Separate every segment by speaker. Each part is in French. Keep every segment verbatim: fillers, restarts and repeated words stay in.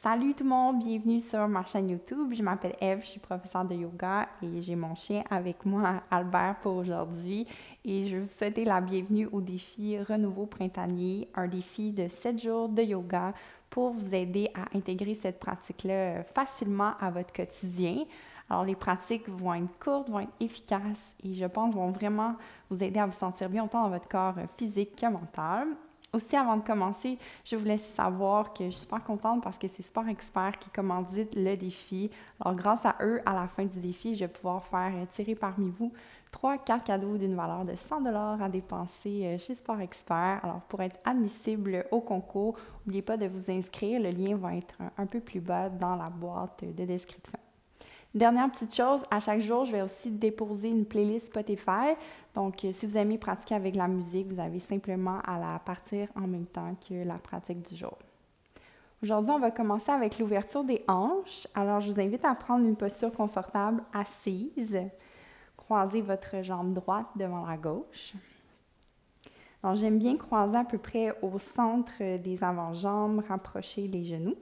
Speaker 1: Salut tout le monde, bienvenue sur ma chaîne YouTube. Je m'appelle Eve, je suis professeure de yoga et j'ai mon chien avec moi, Albert, pour aujourd'hui. Et je vais vous souhaiter la bienvenue au défi Renouveau printanier, un défi de sept jours de yoga pour vous aider à intégrer cette pratique-là facilement à votre quotidien. Alors, les pratiques vont être courtes, vont être efficaces et je pense vont vraiment vous aider à vous sentir bien autant dans votre corps physique que mental. Aussi, avant de commencer, je vous laisse savoir que je suis super contente parce que c'est Sport Expert qui commandite le défi. Alors, grâce à eux, à la fin du défi, je vais pouvoir faire tirer parmi vous trois cartes cadeaux d'une valeur de cent dollars à dépenser chez Sport Expert. Alors, pour être admissible au concours, n'oubliez pas de vous inscrire. Le lien va être un peu plus bas dans la boîte de description. Dernière petite chose, à chaque jour, je vais aussi déposer une playlist Spotify. Donc, si vous aimez pratiquer avec la musique, vous avez simplement à la partir en même temps que la pratique du jour. Aujourd'hui, on va commencer avec l'ouverture des hanches. Alors, je vous invite à prendre une posture confortable assise. Croisez votre jambe droite devant la gauche. Donc, j'aime bien croiser à peu près au centre des avant-jambes, rapprocher les genoux.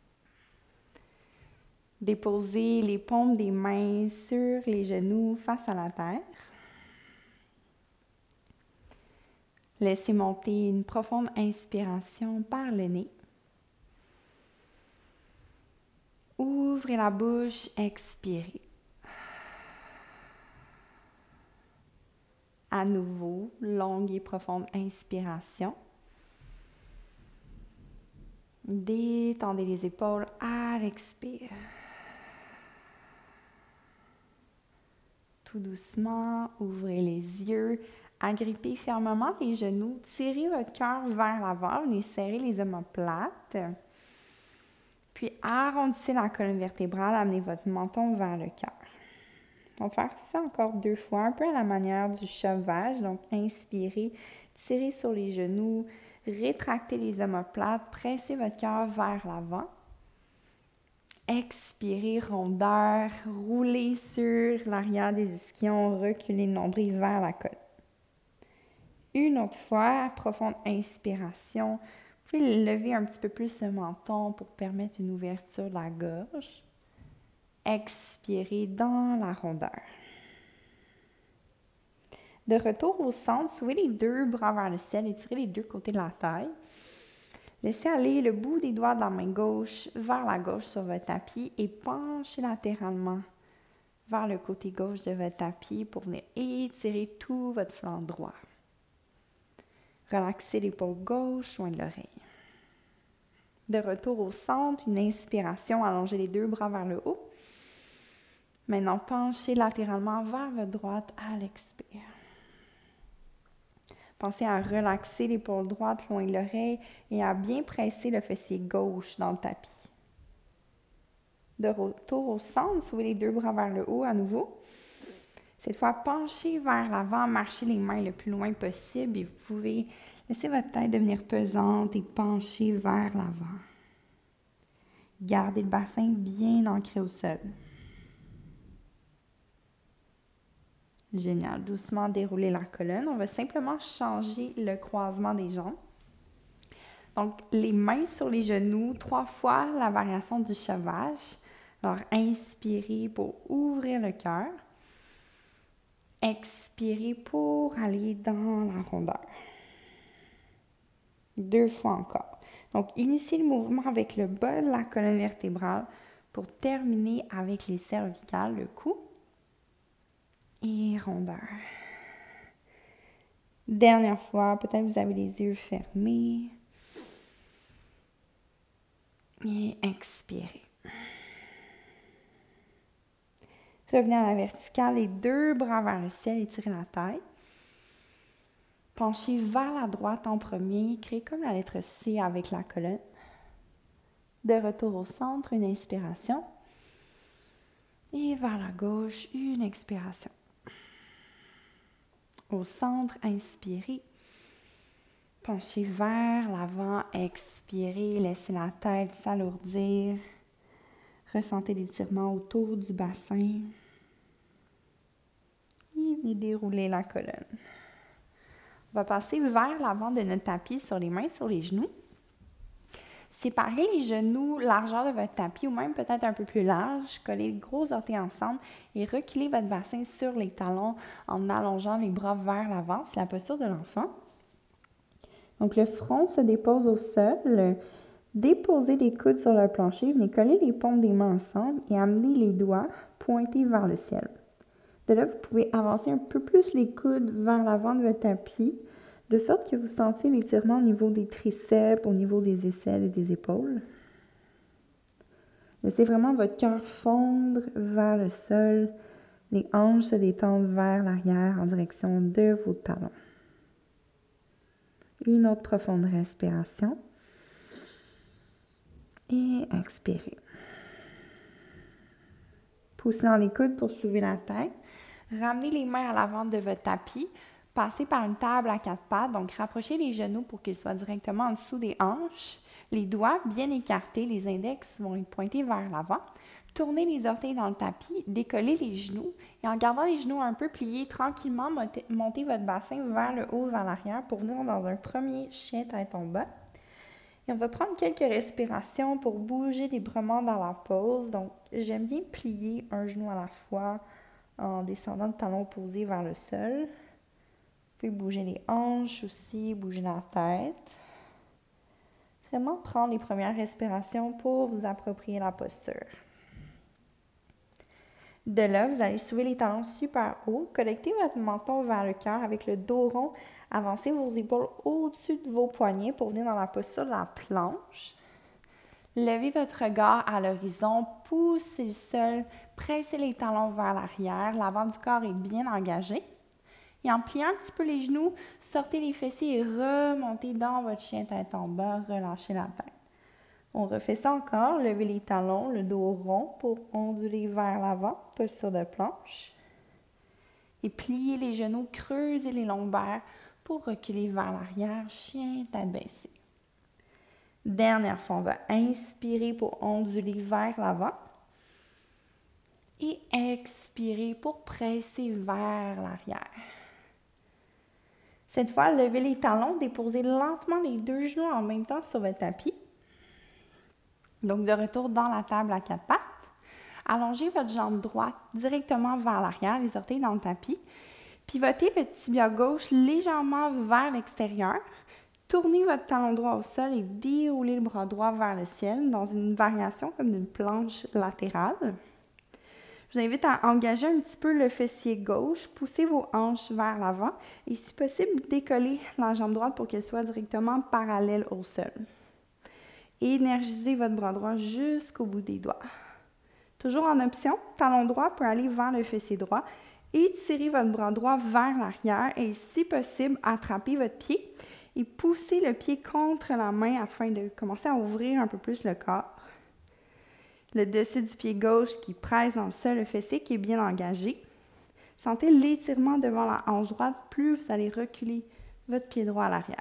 Speaker 1: Déposez les paumes des mains sur les genoux face à la terre. Laissez monter une profonde inspiration par le nez. Ouvrez la bouche, expirez. À nouveau, longue et profonde inspiration. Détendez les épaules à l'expire. Tout doucement, ouvrez les yeux, agrippez fermement les genoux, tirez votre cœur vers l'avant, venez serrer les omoplates. Puis arrondissez la colonne vertébrale, amenez votre menton vers le cœur. On va faire ça encore deux fois, un peu à la manière du cheval. Donc, inspirez, tirez sur les genoux, rétractez les omoplates, pressez votre cœur vers l'avant. Expirez, rondeur, roulez sur l'arrière des ischions, reculez le nombril vers la colonne. Une autre fois, profonde inspiration. Vous pouvez lever un petit peu plus le menton pour permettre une ouverture de la gorge. Expirez dans la rondeur. De retour au centre, soulevez les deux bras vers le ciel et tirez les deux côtés de la taille. Laissez aller le bout des doigts de la main gauche vers la gauche sur votre tapis et penchez latéralement vers le côté gauche de votre tapis pour venir étirer tout votre flanc droit. Relaxez l'épaule gauche loin de l'oreille. De retour au centre, une inspiration, allongez les deux bras vers le haut. Maintenant, penchez latéralement vers votre droite à l'expire. Pensez à relaxer l'épaule droite loin de l'oreille et à bien presser le fessier gauche dans le tapis. De retour au centre, soulevez les deux bras vers le haut à nouveau. Cette fois, penchez vers l'avant, marchez les mains le plus loin possible et vous pouvez laisser votre tête devenir pesante et pencher vers l'avant. Gardez le bassin bien ancré au sol. Génial. Doucement déroulez la colonne. On va simplement changer le croisement des jambes. Donc, les mains sur les genoux, trois fois la variation du cheval. Alors, inspirez pour ouvrir le cœur. Expirez pour aller dans la rondeur. Deux fois encore. Donc, initiez le mouvement avec le bas de la colonne vertébrale pour terminer avec les cervicales, le cou. Et rondeur. Dernière fois, peut-être vous avez les yeux fermés. Et expirez. Revenez à la verticale, les deux bras vers le ciel, étirez la tête. Penchez vers la droite en premier, créez comme la lettre C avec la colonne. De retour au centre, une inspiration. Et vers la gauche, une expiration. Au centre, inspirez. Penchez vers l'avant, expirez, laissez la tête s'alourdir. Ressentez l'étirement autour du bassin. Et venez dérouler la colonne. On va passer vers l'avant de notre tapis sur les mains, sur les genoux. Séparez les genoux largeur de votre tapis ou même peut-être un peu plus large. Collez les gros orteils ensemble et reculez votre bassin sur les talons en allongeant les bras vers l'avant. C'est la posture de l'enfant. Donc, le front se dépose au sol. Déposez les coudes sur le plancher. Venez coller les paumes des mains ensemble et amenez les doigts pointés vers le ciel. De là, vous pouvez avancer un peu plus les coudes vers l'avant de votre tapis, de sorte que vous sentiez l'étirement au niveau des triceps, au niveau des aisselles et des épaules. Laissez vraiment votre cœur fondre vers le sol, les hanches se détendent vers l'arrière en direction de vos talons. Une autre profonde respiration. Et expirez. Poussez dans les coudes pour soulever la tête. Ramenez les mains à l'avant de votre tapis. Passez par une table à quatre pattes, donc rapprochez les genoux pour qu'ils soient directement en dessous des hanches. Les doigts bien écartés, les index vont être pointés vers l'avant. Tournez les orteils dans le tapis, décollez les genoux et en gardant les genoux un peu pliés, tranquillement montez votre bassin vers le haut, vers l'arrière pour venir dans un premier chien tête en bas. Et on va prendre quelques respirations pour bouger librement dans la pose. Donc, j'aime bien plier un genou à la fois en descendant le talon opposé vers le sol. Vous pouvez bouger les hanches aussi, bouger la tête. Vraiment prendre les premières respirations pour vous approprier la posture. De là, vous allez soulever les talons super haut, connectez votre menton vers le cœur avec le dos rond, avancez vos épaules au-dessus de vos poignets pour venir dans la posture de la planche. Levez votre regard à l'horizon, poussez le sol, pressez les talons vers l'arrière, l'avant du corps est bien engagé. Et en pliant un petit peu les genoux, sortez les fessiers et remontez dans votre chien tête en bas, relâchez la tête. On refait ça encore, levez les talons, le dos rond pour onduler vers l'avant, posture de planche. Et pliez les genoux, creusez les lombaires pour reculer vers l'arrière, chien tête baissée. Dernière fois, on va inspirer pour onduler vers l'avant. Et expirer pour presser vers l'arrière. Cette fois, levez les talons, déposez lentement les deux genoux en même temps sur votre tapis. Donc, de retour dans la table à quatre pattes. Allongez votre jambe droite directement vers l'arrière, les orteils dans le tapis. Pivotez le tibia gauche légèrement vers l'extérieur. Tournez votre talon droit au sol et déroulez le bras droit vers le ciel dans une variation comme d'une planche latérale. Je vous invite à engager un petit peu le fessier gauche, poussez vos hanches vers l'avant et si possible, décollez la jambe droite pour qu'elle soit directement parallèle au sol. Énergisez votre bras droit jusqu'au bout des doigts. Toujours en option, talon droit peut aller vers le fessier droit. Étirez votre bras droit vers l'arrière et si possible, attrapez votre pied et poussez le pied contre la main afin de commencer à ouvrir un peu plus le corps. Le dessus du pied gauche qui presse dans le sol, le fessier qui est bien engagé. Sentez l'étirement devant la hanche droite, plus vous allez reculer votre pied droit à l'arrière.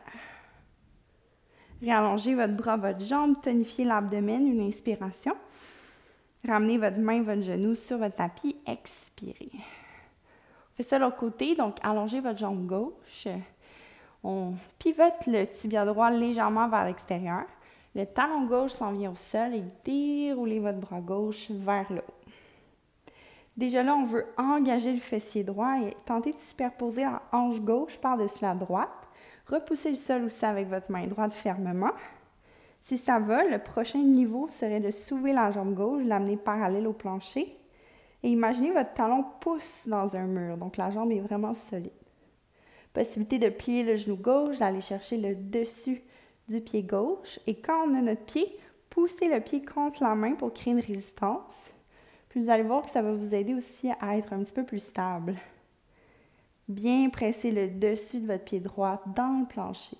Speaker 1: Réallongez votre bras, votre jambe, tonifiez l'abdomen, une inspiration. Ramenez votre main, votre genou sur votre tapis, expirez. Faites ça de l'autre côté, donc allongez votre jambe gauche. On pivote le tibia droit légèrement vers l'extérieur. Le talon gauche s'en vient au sol et déroulez votre bras gauche vers le haut. Déjà là, on veut engager le fessier droit et tenter de superposer la hanche gauche par-dessus la droite. Repoussez le sol aussi avec votre main droite fermement. Si ça va, le prochain niveau serait de soulever la jambe gauche, l'amener parallèle au plancher. Et imaginez votre talon pousse dans un mur, donc la jambe est vraiment solide. Possibilité de plier le genou gauche, d'aller chercher le dessus du pied gauche. Et quand on a notre pied, poussez le pied contre la main pour créer une résistance. Puis vous allez voir que ça va vous aider aussi à être un petit peu plus stable. Bien presser le dessus de votre pied droit dans le plancher.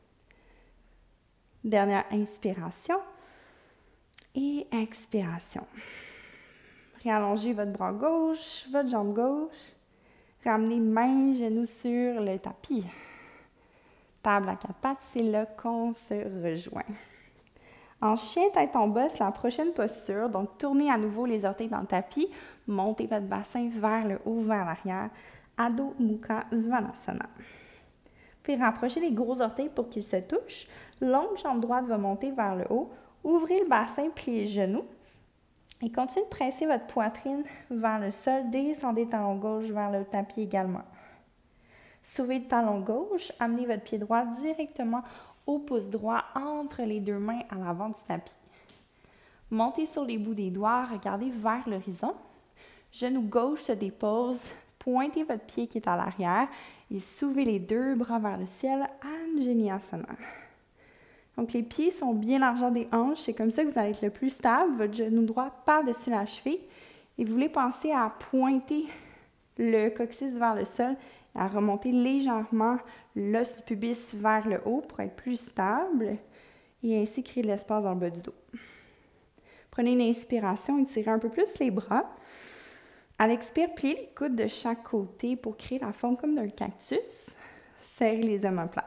Speaker 1: Dernière inspiration et expiration. Réallongez votre bras gauche, votre jambe gauche. Ramenez main, genoux sur le tapis. Table à quatre pattes, c'est là qu'on se rejoint. En chien tête en bas, c'est la prochaine posture. Donc, tournez à nouveau les orteils dans le tapis. Montez votre bassin vers le haut, vers l'arrière. Adho Mukha Svanasana. Puis rapprochez les gros orteils pour qu'ils se touchent. Longue jambe droite va monter vers le haut. Ouvrez le bassin, pliez les genoux. Et continuez de presser votre poitrine vers le sol. Descendez le talon gauche vers le tapis également. Soulevez le talon gauche. Amenez votre pied droit directement au pouce droit entre les deux mains à l'avant du tapis. Montez sur les bouts des doigts. Regardez vers l'horizon. Genou gauche se dépose. Pointez votre pied qui est à l'arrière et soulevez les deux bras vers le ciel. Anjaneyasana. Donc, les pieds sont bien largeurs des hanches. C'est comme ça que vous allez être le plus stable. Votre genou droit par-dessus la cheville. Et vous voulez penser à pointer le coccyx vers le sol et à remonter légèrement l'os du pubis vers le haut pour être plus stable et ainsi créer de l'espace dans le bas du dos. Prenez une inspiration, étirez un peu plus les bras. À l'expire, pliez les coudes de chaque côté pour créer la forme comme d'un cactus. Serrez les omoplates.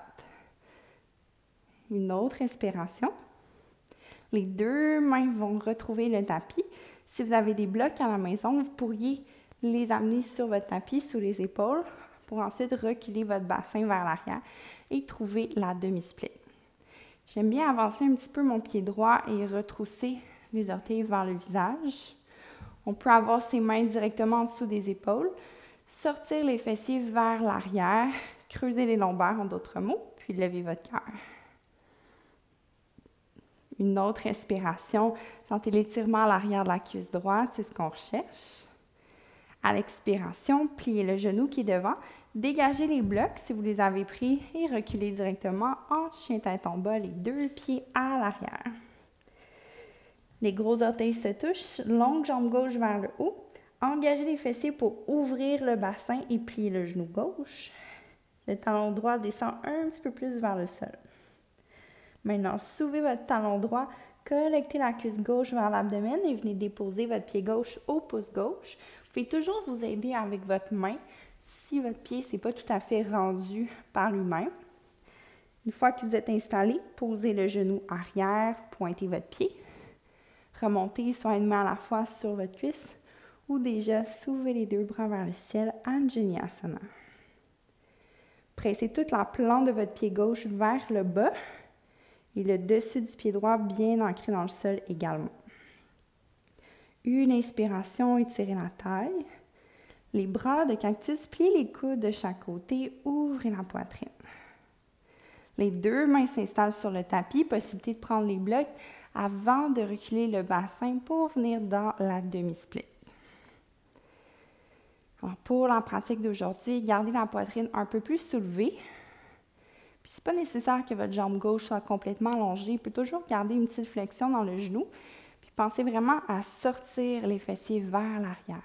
Speaker 1: Une autre inspiration. Les deux mains vont retrouver le tapis. Si vous avez des blocs à la maison, vous pourriez les amener sur votre tapis, sous les épaules, pour ensuite reculer votre bassin vers l'arrière et trouver la demi-split. J'aime bien avancer un petit peu mon pied droit et retrousser les orteils vers le visage. On peut avoir ses mains directement en dessous des épaules, sortir les fessiers vers l'arrière, creuser les lombaires en d'autres mots, puis lever votre cœur. Une autre inspiration, sentez l'étirement à l'arrière de la cuisse droite, c'est ce qu'on recherche. À l'expiration, pliez le genou qui est devant, dégagez les blocs si vous les avez pris et reculez directement en chien tête en bas, les deux pieds à l'arrière. Les gros orteils se touchent, longue jambe gauche vers le haut. Engagez les fessiers pour ouvrir le bassin et plier le genou gauche. Le talon droit descend un petit peu plus vers le sol. Maintenant, soulevez votre talon droit, collectez la cuisse gauche vers l'abdomen et venez déposer votre pied gauche au pouce gauche. Vous pouvez toujours vous aider avec votre main si votre pied n'est pas tout à fait rendu par lui-même. Une fois que vous êtes installé, posez le genou arrière, pointez votre pied. Remontez soit une main à la fois sur votre cuisse ou déjà soulevez les deux bras vers le ciel, Anjaneyasana. Pressez toute la plante de votre pied gauche vers le bas et le dessus du pied droit bien ancré dans le sol également. Une inspiration, étirez la taille. Les bras de cactus, pliez les coudes de chaque côté, ouvrez la poitrine. Les deux mains s'installent sur le tapis, possibilité de prendre les blocs avant de reculer le bassin pour venir dans la demi-split. Alors pour la pratique d'aujourd'hui, gardez la poitrine un peu plus soulevée. Puis c'est pas nécessaire que votre jambe gauche soit complètement allongée. Vous pouvez toujours garder une petite flexion dans le genou. Puis pensez vraiment à sortir les fessiers vers l'arrière.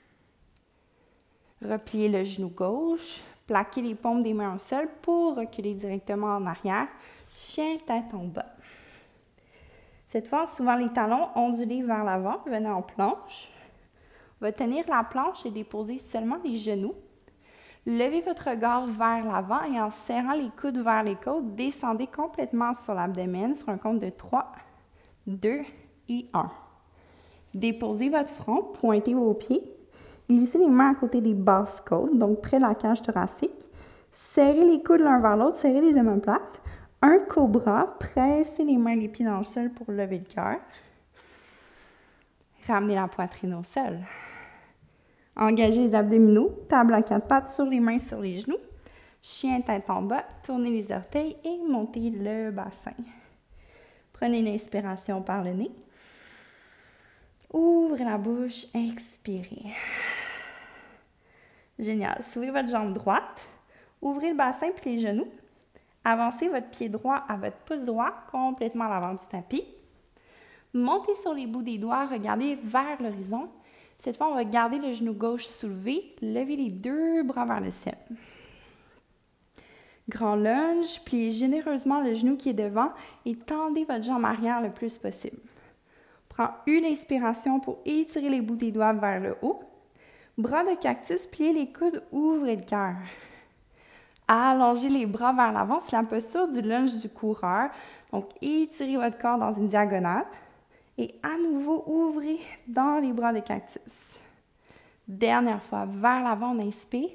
Speaker 1: Repliez le genou gauche, plaquez les paumes des mains au sol pour reculer directement en arrière. Chien tête en bas. Cette fois, souvent les talons ondulés vers l'avant, venez en planche. On va tenir la planche et déposer seulement les genoux. Levez votre regard vers l'avant et en serrant les coudes vers les côtes, descendez complètement sur l'abdomen sur un compte de trois, deux et un. Déposez votre front, pointez vos pieds. Glissez les mains à côté des basses côtes, donc près de la cage thoracique. Serrez les coudes l'un vers l'autre, serrez les omoplates. Un cobra, pressez les mains et les pieds dans le sol pour lever le cœur. Ramenez la poitrine au sol. Engagez les abdominaux, table à quatre pattes sur les mains, sur les genoux. Chien tête en bas, tournez les orteils et montez le bassin. Prenez une inspiration par le nez. Ouvrez la bouche, expirez. Génial. Soulevez votre jambe droite. Ouvrez le bassin puis les genoux. Avancez votre pied droit à votre pouce droit, complètement à l'avant du tapis. Montez sur les bouts des doigts, regardez vers l'horizon. Cette fois, on va garder le genou gauche soulevé, levez les deux bras vers le ciel. Grand lunge, pliez généreusement le genou qui est devant et tendez votre jambe arrière le plus possible. Prends une inspiration pour étirer les bouts des doigts vers le haut. Bras de cactus, pliez les coudes, ouvrez le cœur. Allongez les bras vers l'avant, c'est la posture du lunge du coureur. Donc, étirez votre corps dans une diagonale. Et à nouveau, ouvrez dans les bras de cactus. Dernière fois, vers l'avant, on inspire.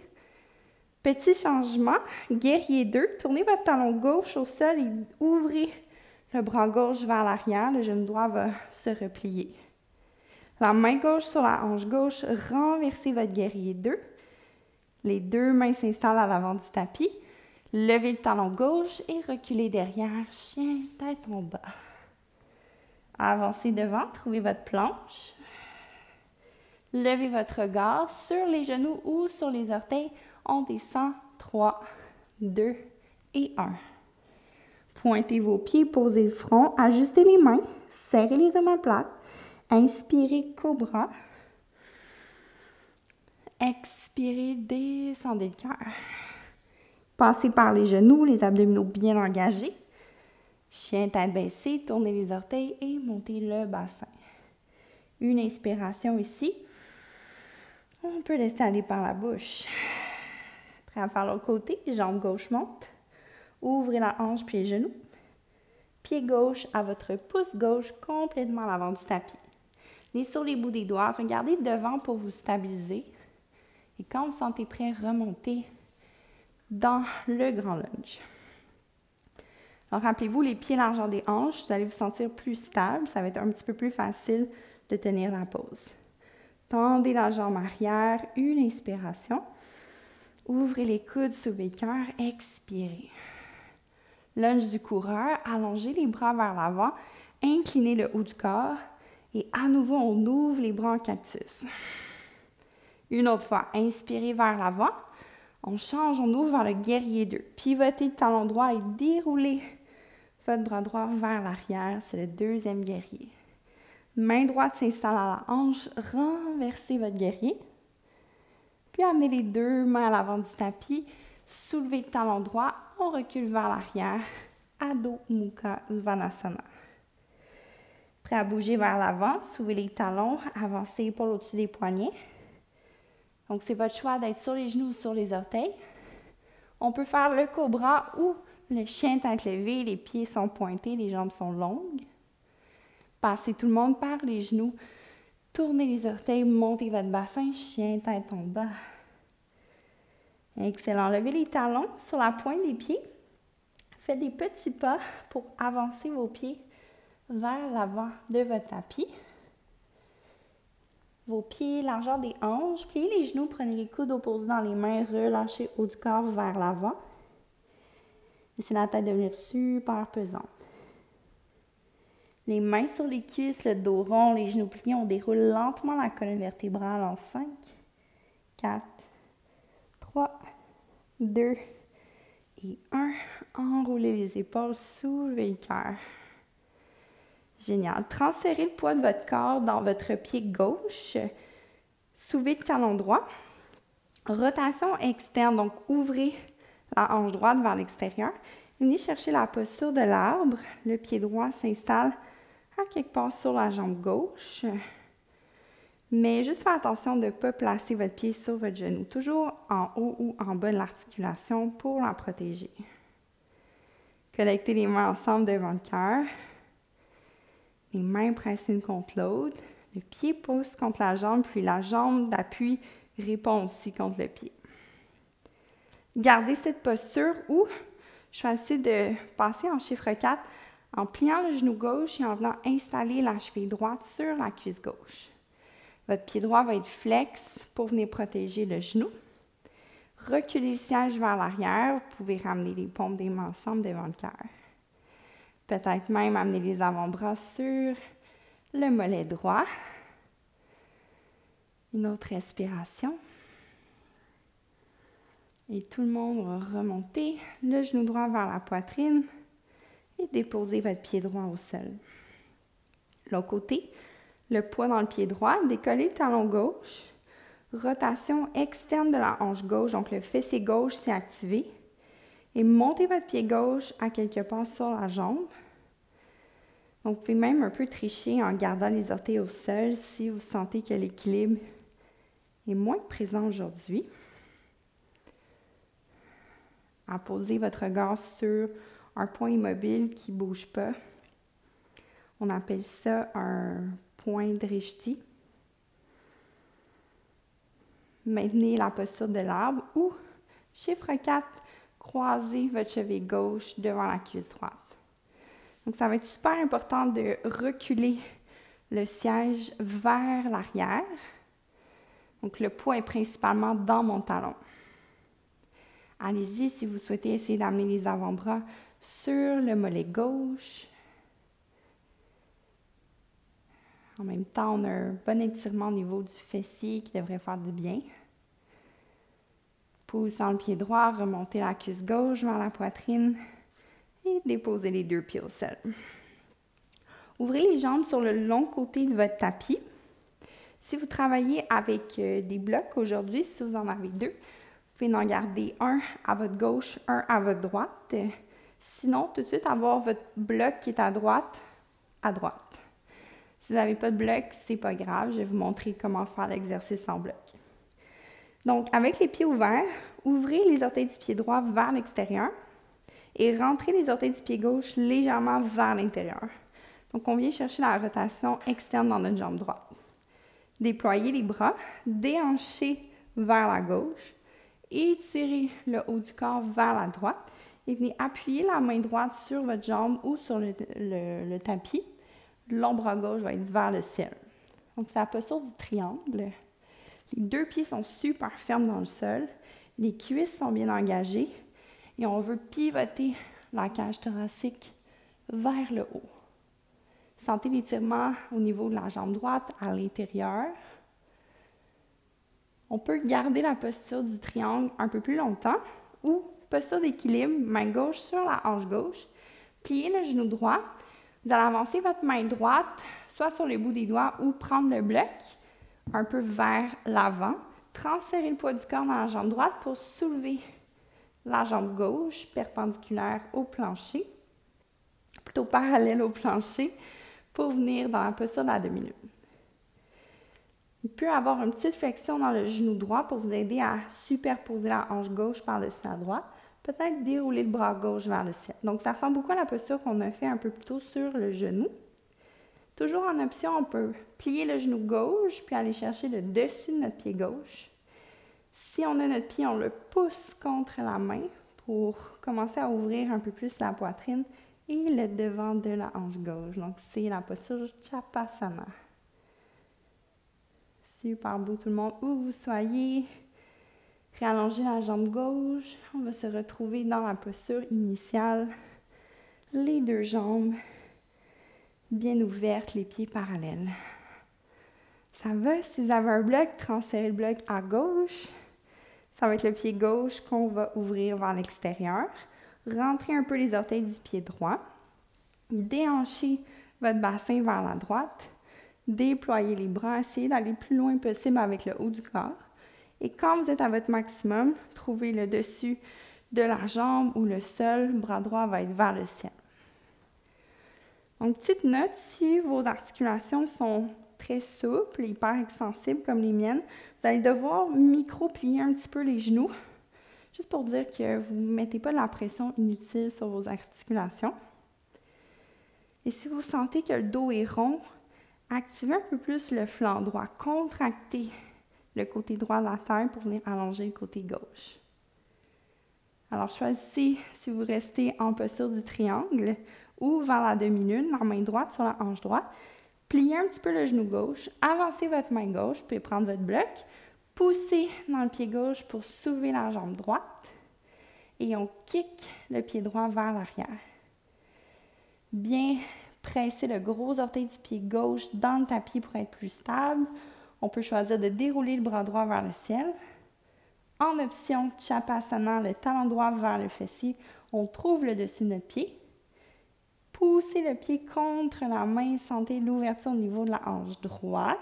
Speaker 1: Petit changement, guerrier deux. Tournez votre talon gauche au sol et ouvrez Le bras gauche vers l'arrière, le genou droit va se replier. La main gauche sur la hanche gauche, renversez votre guerrier deux. Les deux mains s'installent à l'avant du tapis. Levez le talon gauche et reculez derrière, chien, tête en bas. Avancez devant, trouvez votre planche. Levez votre regard sur les genoux ou sur les orteils. On descend, trois, deux et un. Pointez vos pieds, posez le front, ajustez les mains, serrez les omoplates. Inspirez, cobra. Expirez, descendez le cœur. Passez par les genoux, les abdominaux bien engagés. Chien, tête baissée, tournez les orteils et montez le bassin. Une inspiration ici. On peut laisser aller par la bouche. Prêt à faire l'autre côté, jambe gauche monte. Ouvrez la hanche puis les genoux. Pied gauche à votre pouce gauche complètement à l'avant du tapis. Les sur les bouts des doigts, regardez devant pour vous stabiliser. Et quand vous sentez prêt, remontez dans le grand lunge. Alors, rappelez-vous, les pieds largeur des hanches, vous allez vous sentir plus stable. Ça va être un petit peu plus facile de tenir la pose. Tendez la jambe arrière, une inspiration. Ouvrez les coudes, soulevez le cœur, expirez. Lunge du coureur, allongez les bras vers l'avant, inclinez le haut du corps. Et à nouveau, on ouvre les bras en cactus. Une autre fois, inspirez vers l'avant. On change, on ouvre vers le guerrier deux. Pivotez le talon droit et déroulez votre bras droit vers l'arrière. C'est le deuxième guerrier. Main droite s'installe à la hanche. Renversez votre guerrier. Puis amenez les deux mains à l'avant du tapis. Soulevez le talon droit. On recule vers l'arrière. Adho Mukha Svanasana. Prêt à bouger vers l'avant, soulevez les talons, avancez épaule au-dessus des poignets. Donc, c'est votre choix d'être sur les genoux ou sur les orteils. On peut faire le cobra ou le chien tête levée, les pieds sont pointés, les jambes sont longues. Passez tout le monde par les genoux, tournez les orteils, montez votre bassin, chien tête en bas. Excellent. Levez les talons sur la pointe des pieds. Faites des petits pas pour avancer vos pieds vers l'avant de votre tapis. Vos pieds, largeur des hanches. Pliez les genoux, prenez les coudes opposés dans les mains, relâchez haut du corps vers l'avant. Laissez la tête devenir super pesante. Les mains sur les cuisses, le dos rond, les genoux pliés. On déroule lentement la colonne vertébrale en cinq, quatre, trois, deux et un. Enroulez les épaules, soulevez le cœur. Génial. Transférez le poids de votre corps dans votre pied gauche. Soulevez le talon droit. Rotation externe, donc ouvrez la hanche droite vers l'extérieur. Venez chercher la posture de l'arbre. Le pied droit s'installe à quelque part sur la jambe gauche. Mais juste faire attention de ne pas placer votre pied sur votre genou. Toujours en haut ou en bas de l'articulation pour la protéger. Collectez les mains ensemble devant le cœur. Les mains pressent l'une contre l'autre. Le pied pousse contre la jambe, puis la jambe d'appui répond aussi contre le pied. Gardez cette posture où choisissez de passer en chiffre quatre en pliant le genou gauche et en venant installer la cheville droite sur la cuisse gauche. Votre pied droit va être flex pour venir protéger le genou. Reculez le siège vers l'arrière. Vous pouvez ramener les paumes des mains ensemble devant le cœur. Peut-être même amener les avant-bras sur le mollet droit. Une autre respiration. Et tout le monde va remonter le genou droit vers la poitrine et déposer votre pied droit au sol. L'autre côté, le poids dans le pied droit, décollez le talon gauche. Rotation externe de la hanche gauche, donc le fessier gauche s'est activé. Et montez votre pied gauche à quelque part sur la jambe. Donc, vous pouvez même un peu tricher en gardant les orteils au sol si vous sentez que l'équilibre est moins présent aujourd'hui. À poser votre regard sur un point immobile qui ne bouge pas. On appelle ça un point drishti. Maintenez la posture de l'arbre ou, chiffre quatre, croisez votre cheville gauche devant la cuisse droite. Donc, ça va être super important de reculer le siège vers l'arrière. Donc, le poids est principalement dans mon talon. Allez-y si vous souhaitez essayer d'amener les avant-bras sur le mollet gauche. En même temps, on a un bon étirement au niveau du fessier qui devrait faire du bien. Poussant le pied droit, remontez la cuisse gauche vers la poitrine et déposez les deux pieds au sol. Ouvrez les jambes sur le long côté de votre tapis. Si vous travaillez avec euh, des blocs aujourd'hui, si vous en avez deux, vous pouvez en garder un à votre gauche, un à votre droite. Sinon, tout de suite, avoir votre bloc qui est à droite, à droite. Si vous n'avez pas de bloc, c'est pas grave. Je vais vous montrer comment faire l'exercice en bloc. Donc, avec les pieds ouverts, ouvrez les orteils du pied droit vers l'extérieur et rentrez les orteils du pied gauche légèrement vers l'intérieur. Donc, on vient chercher la rotation externe dans notre jambe droite. Déployez les bras, déhanchez vers la gauche, étirez le haut du corps vers la droite et venez appuyer la main droite sur votre jambe ou sur le, le, le tapis. L'ombre gauche va être vers le ciel. Donc, c'est la posture du triangle. Les deux pieds sont super fermes dans le sol. Les cuisses sont bien engagées. Et on veut pivoter la cage thoracique vers le haut. Sentez l'étirement au niveau de la jambe droite à l'intérieur. On peut garder la posture du triangle un peu plus longtemps ou posture d'équilibre, main gauche sur la hanche gauche. Pliez le genou droit. Vous allez avancer votre main droite, soit sur les bouts des doigts ou prendre le bloc un peu vers l'avant. Transférez le poids du corps dans la jambe droite pour soulever la jambe gauche perpendiculaire au plancher, plutôt parallèle au plancher, pour venir dans la posture de la demi-lune. Il peut y avoir une petite flexion dans le genou droit pour vous aider à superposer la hanche gauche par-dessus la droite. Peut-être dérouler le bras gauche vers le ciel. Donc, ça ressemble beaucoup à la posture qu'on a fait un peu plus tôt sur le genou. Toujours en option, on peut plier le genou gauche puis aller chercher le dessus de notre pied gauche. Si on a notre pied, on le pousse contre la main pour commencer à ouvrir un peu plus la poitrine et le devant de la hanche gauche. Donc, c'est la posture Chapasana. Super beau tout le monde, où vous soyez. Réallongez la jambe gauche. On va se retrouver dans la posture initiale. Les deux jambes bien ouvertes, les pieds parallèles. Ça va? Si vous avez un bloc, transférez le bloc à gauche. Ça va être le pied gauche qu'on va ouvrir vers l'extérieur. Rentrez un peu les orteils du pied droit. Déhanchez votre bassin vers la droite. Déployez les bras. Essayez d'aller le plus loin possible avec le haut du corps. Et quand vous êtes à votre maximum, trouvez le dessus de la jambe ou le sol. Le bras droit va être vers le ciel. Donc, petite note, si vos articulations sont très souples, hyper extensibles comme les miennes, vous allez devoir micro-plier un petit peu les genoux, juste pour dire que vous ne mettez pas de la pression inutile sur vos articulations. Et si vous sentez que le dos est rond, activez un peu plus le flanc droit, contractez le côté droit de la terre pour venir allonger le côté gauche. Alors, choisissez si vous restez en posture du triangle ou vers la demi-lune, la main droite sur la hanche droite. Pliez un petit peu le genou gauche, avancez votre main gauche, vous pouvez prendre votre bloc, poussez dans le pied gauche pour soulever la jambe droite et on kick le pied droit vers l'arrière. Bien presser le gros orteil du pied gauche dans le tapis pour être plus stable. On peut choisir de dérouler le bras droit vers le ciel. En option Chapasana, le talon droit vers le fessier, on trouve le dessus de notre pied. Poussez le pied contre la main, sentez l'ouverture au niveau de la hanche droite.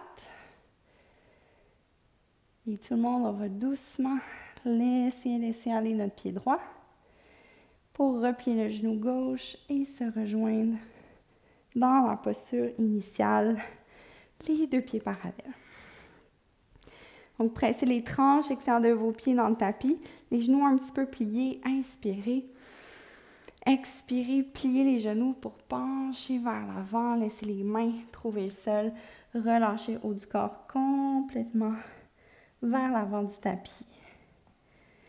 Speaker 1: Et tout le monde, on va doucement laisser, laisser aller notre pied droit pour replier le genou gauche et se rejoindre dans la posture initiale, les deux pieds parallèles. Donc, pressez les tranches extérieures de vos pieds dans le tapis, les genoux un petit peu pliés, inspirez. Expirez, pliez les genoux pour pencher vers l'avant, laissez les mains trouver le sol, relâchez le haut du corps complètement vers l'avant du tapis.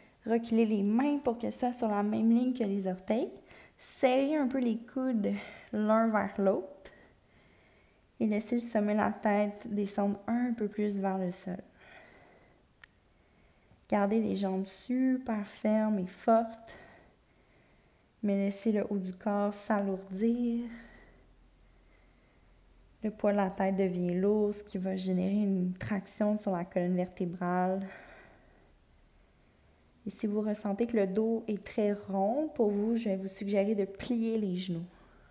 Speaker 1: Reculez les mains pour que ça soit sur la même ligne que les orteils. Serrez un peu les coudes l'un vers l'autre et laissez le sommet de la tête descendre un peu plus vers le sol. Gardez les jambes super fermes et fortes, mais laissez le haut du corps s'alourdir. Le poids de la tête devient lourd, ce qui va générer une traction sur la colonne vertébrale. Et si vous ressentez que le dos est très rond pour vous, je vais vous suggérer de plier les genoux.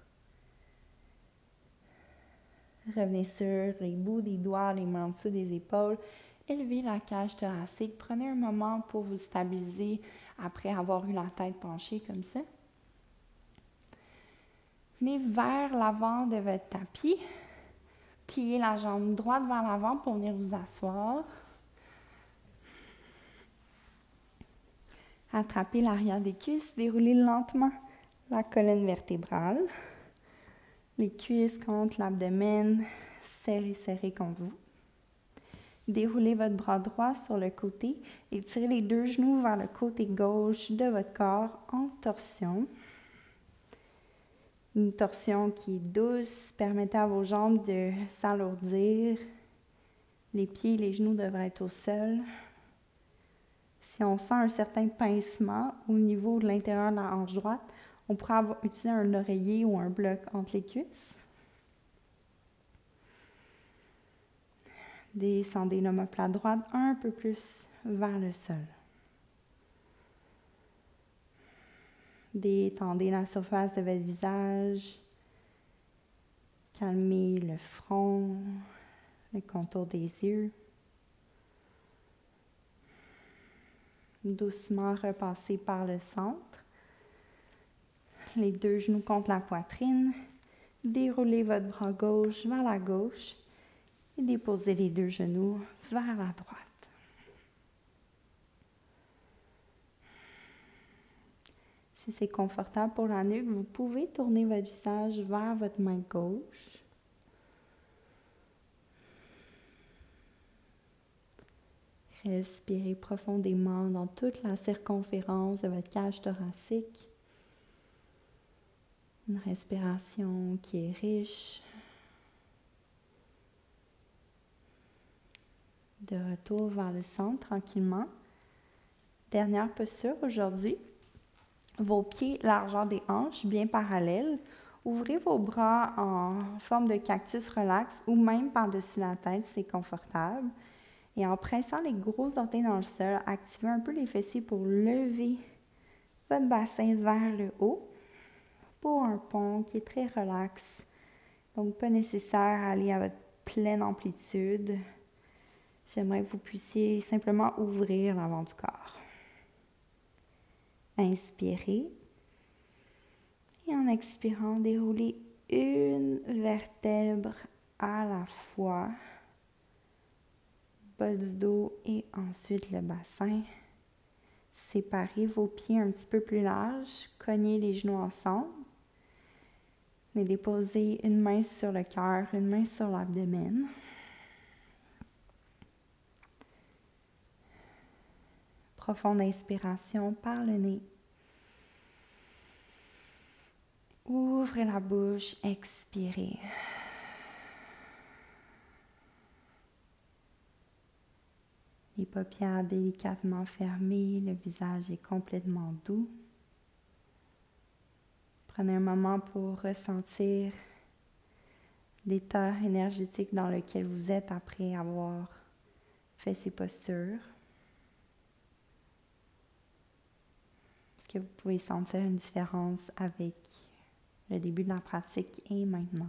Speaker 1: Revenez sur les bouts des doigts, les mains en dessous des épaules. Élevez la cage thoracique. Prenez un moment pour vous stabiliser après avoir eu la tête penchée comme ça. Venez vers l'avant de votre tapis. Pliez la jambe droite vers l'avant pour venir vous asseoir. Attrapez l'arrière des cuisses. Déroulez lentement la colonne vertébrale. Les cuisses contre l'abdomen. Serrez, serrez contre vous. Déroulez votre bras droit sur le côté et tirez les deux genoux vers le côté gauche de votre corps en torsion. Une torsion qui est douce, permettez à vos jambes de s'alourdir. Les pieds et les genoux devraient être au sol. Si on sent un certain pincement au niveau de l'intérieur de la hanche droite, on pourrait avoir, utiliser un oreiller ou un bloc entre les cuisses. Descendez l'omoplate droite un peu plus vers le sol. Détendez la surface de votre visage. Calmez le front, le contour des yeux. Doucement repassez par le centre. Les deux genoux contre la poitrine. Déroulez votre bras gauche vers la gauche. Et déposez les deux genoux vers la droite. Si c'est confortable pour la nuque, vous pouvez tourner votre visage vers votre main gauche. Respirez profondément dans toute la circonférence de votre cage thoracique. Une respiration qui est riche. De retour vers le centre tranquillement. Dernière posture aujourd'hui. Vos pieds largeur des hanches, bien parallèles. Ouvrez vos bras en forme de cactus relax ou même par-dessus la tête si c'est confortable. Et en pressant les gros orteils dans le sol, activez un peu les fessiers pour lever votre bassin vers le haut pour un pont qui est très relax. Donc, pas nécessaire à aller à votre pleine amplitude. J'aimerais que vous puissiez simplement ouvrir l'avant du corps. Inspirez. Et en expirant, déroulez une vertèbre à la fois. Bas du dos et ensuite le bassin. Séparez vos pieds un petit peu plus larges. Cognez les genoux ensemble. Et déposez une main sur le cœur, une main sur l'abdomen. Profonde inspiration par le nez. Ouvrez la bouche, expirez. Les paupières délicatement fermées, le visage est complètement doux. Prenez un moment pour ressentir l'état énergétique dans lequel vous êtes après avoir fait ces postures. Est-ce que vous pouvez sentir une différence avec le début de la pratique et maintenant?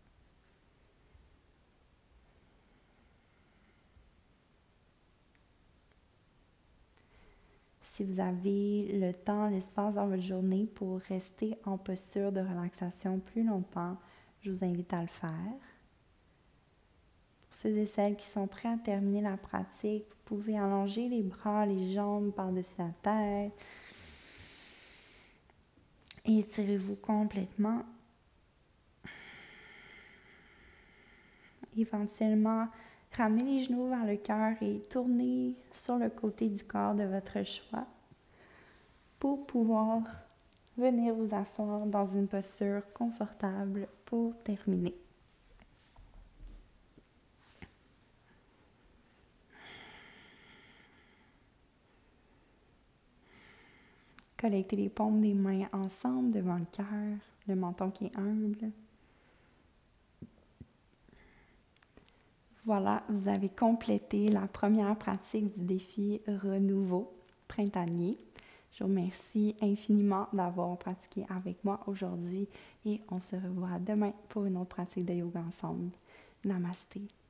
Speaker 1: Si vous avez le temps, l'espace dans votre journée pour rester en posture de relaxation plus longtemps, je vous invite à le faire. Pour ceux et celles qui sont prêts à terminer la pratique, vous pouvez allonger les bras, les jambes par-dessus la tête. Et étirez-vous complètement. Éventuellement, ramenez les genoux vers le cœur et tournez sur le côté du corps de votre choix pour pouvoir venir vous asseoir dans une posture confortable pour terminer. Collectez les paumes des mains ensemble devant le cœur, le menton qui est humble. Voilà, vous avez complété la première pratique du défi Renouveau printanier. Je vous remercie infiniment d'avoir pratiqué avec moi aujourd'hui et on se revoit demain pour une autre pratique de yoga ensemble. Namasté.